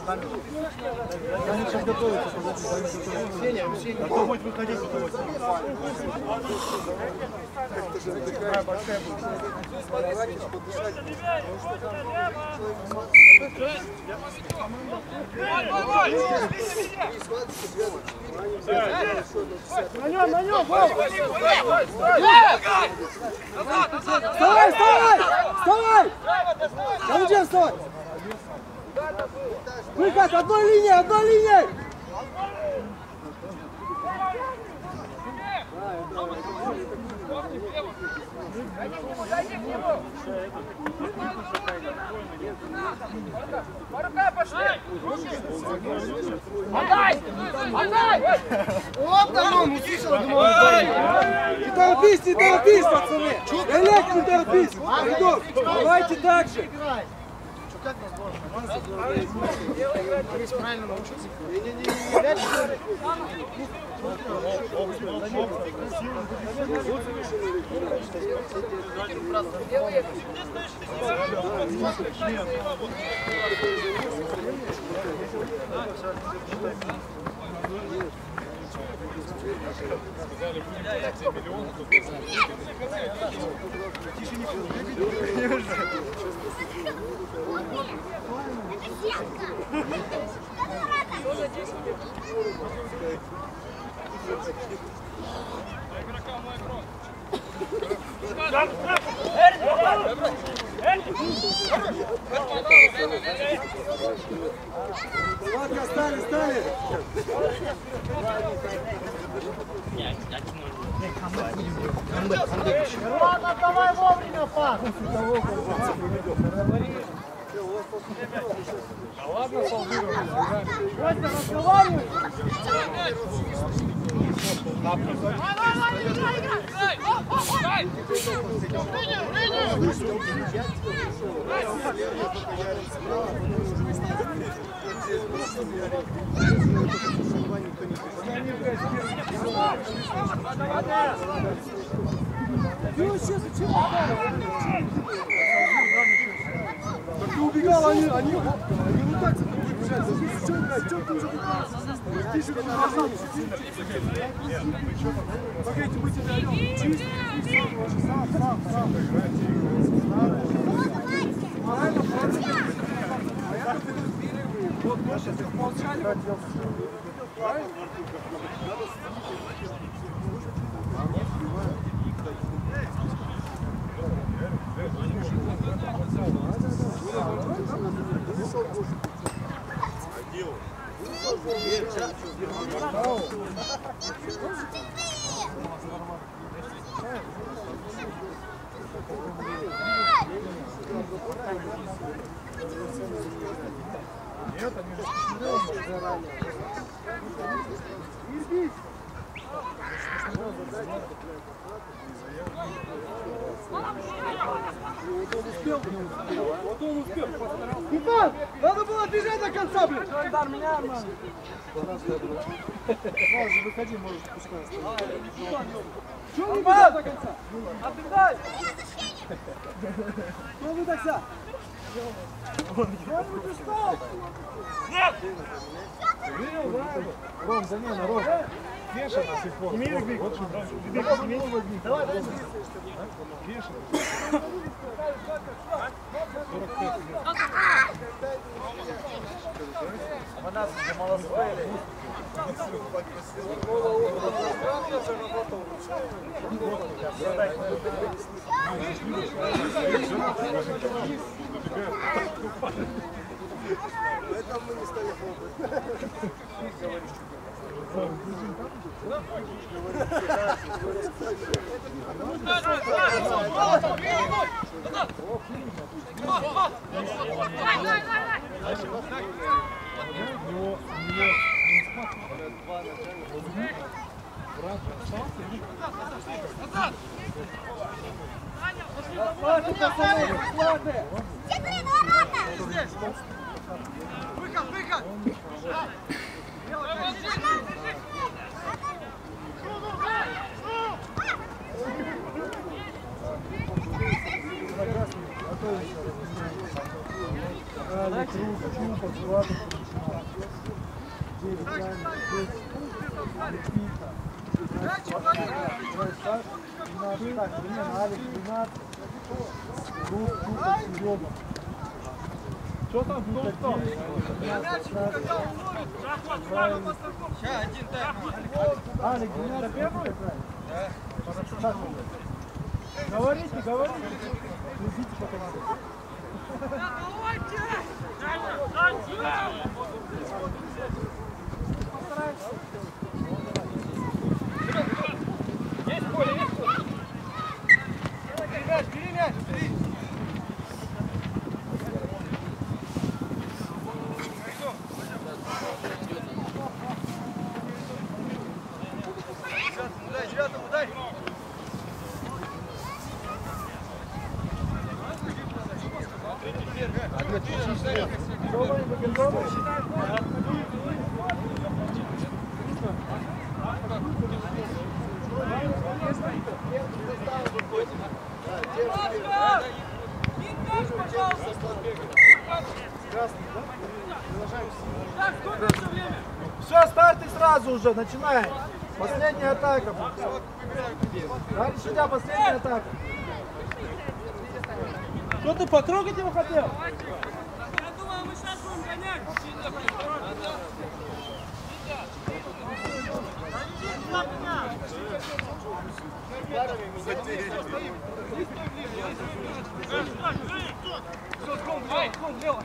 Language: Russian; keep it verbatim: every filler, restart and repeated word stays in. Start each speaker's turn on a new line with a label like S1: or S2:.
S1: Они сейчас готовятся. А то будет выходить. Как-то же такая большая будет.
S2: На нем, на нем! Вставай, вставай! Вставай! Зачем вставай? Выход, одной линией, одной линией!
S3: Отдай! Отдай!
S2: Вот там, услышал, думал, не торопись, не торопись, пацаны! Олег, не торопись! Идут, давайте так же! Как нас правильно научиться? Ладно, стали, стали. Ладно, давай вовремя, пас.
S1: Да ладно, солдируем.
S2: Костя, разговаривай. Так ты убегал, они, они, они вот так бежать. Что играть? Что ты уже ты же погодите, мы тебя орем. Чисти, сам, сам, сам. Правильно, правильно. А я как-то вот, Маша, ты молчали. Правильно? Нет, они же не Вот он успел, вот он успел. Степан, надо было бежать до конца, блин. Дар, меня, Арман. Может, выходи, можешь пускай оставить. Чего не бежал до конца? Отдай! Что вы так за? Кто-нибудь устал? Нет! Видел, да? Ром, замена, Ром. Кеша до сих пор. Сними рюкзак. Вот что, рюкзак сними. Давай, давай. Кеша. сорок пять лет. Манас, за малосвели. Поэтому мы не стали хлопать. Выход, выход! Правильно, круг, чупа, куда-то начинает. Девять, правильно, шесть, Никита. Так, так, примерно, Алекс, двенадцать. Круг, чупа, Серега. Что там, кто, кто? Правильно.
S1: Сейчас, один тайм.
S2: Алекс, двенадцать, первый? Да. Говорите, говорите. Следите по команде.
S3: Есть поле, есть поле.
S1: Бери мяч, бери мяч, бери. Девятому дай, девятому дай.
S2: Все, старты сразу уже, начинаем. Последняя атака. Дальше у тебя последняя атака. Что ты потрогать его хотел?
S3: Я думал, мы сейчас будем гонять.
S1: Все, склон, лево, склон, лево.